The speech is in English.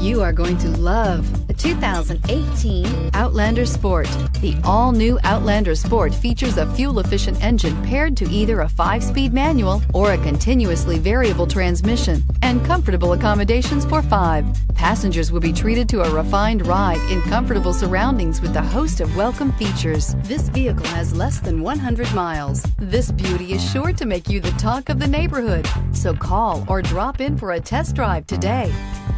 You are going to love the 2018 Outlander Sport. The all-new Outlander Sport features a fuel-efficient engine paired to either a 5-speed manual or a continuously variable transmission, and comfortable accommodations for 5. Passengers will be treated to a refined ride in comfortable surroundings with a host of welcome features. This vehicle has less than 100 miles. This beauty is sure to make you the talk of the neighborhood. So call or drop in for a test drive today.